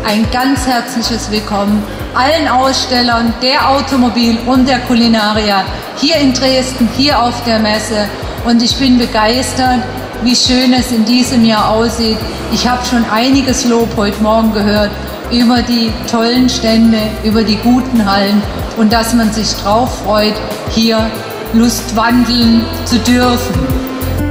ein ganz herzliches Willkommen allen Ausstellern der Automobil- und der Culinaria hier in Dresden, hier auf der Messe. Und ich bin begeistert, wie schön es in diesem Jahr aussieht. Ich habe schon einiges Lob heute Morgen gehört über die tollen Stände, über die guten Hallen und dass man sich drauf freut, hier lustwandeln zu dürfen.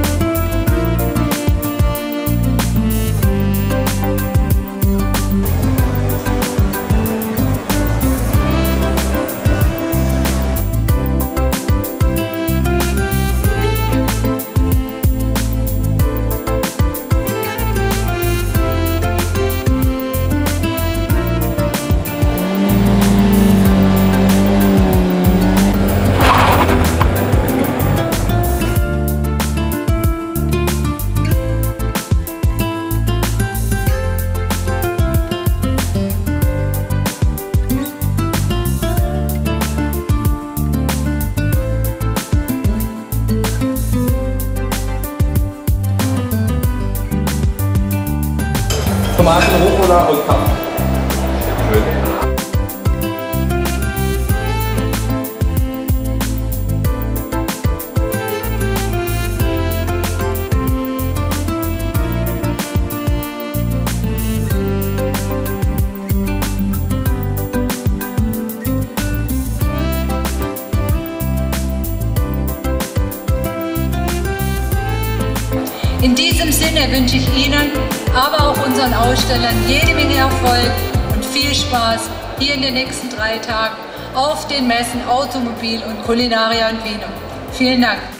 Tomaten, Rucola und Kaffee. In diesem Sinne wünsche ich Ihnen, aber auch unseren Ausstellern jede Menge Erfolg und viel Spaß hier in den nächsten 3 Tagen auf den Messen Automobil und Culinaria in Wien. Vielen Dank.